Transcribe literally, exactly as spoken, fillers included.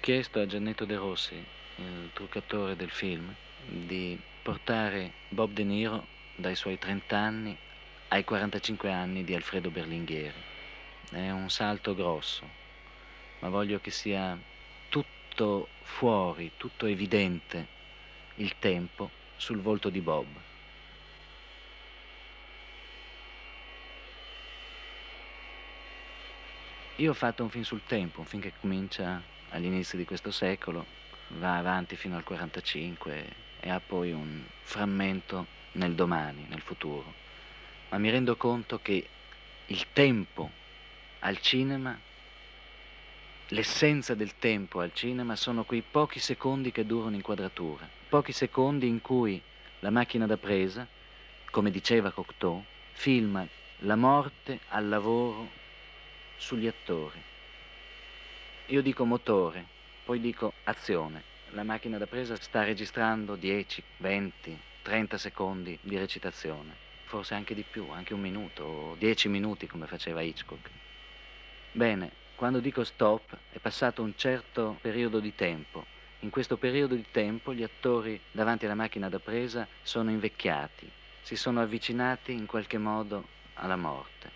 chiesto a Giannetto De Rossi, il truccatore del film, di portare Bob De Niro dai suoi trenta anni ai quarantacinque anni di Alfredo Berlinghieri. È un salto grosso, ma voglio che sia tutto fuori, tutto evidente il tempo sul volto di Bob. Io ho fatto un film sul tempo, un film che comincia agli inizi di questo secolo, va avanti fino al quarantacinque e ha poi un frammento nel domani, nel futuro. Ma mi rendo conto che il tempo al cinema, l'essenza del tempo al cinema sono quei pochi secondi che dura un'inquadratura, pochi secondi in cui la macchina da presa, come diceva Cocteau, filma la morte al lavoro sugli attori. Io dico motore, poi dico azione. La macchina da presa sta registrando dieci, venti, trenta secondi di recitazione, forse anche di più, anche un minuto o dieci minuti come faceva Hitchcock. Bene, quando dico stop è passato un certo periodo di tempo. In questo periodo di tempo gli attori davanti alla macchina da presa sono invecchiati, si sono avvicinati in qualche modo alla morte.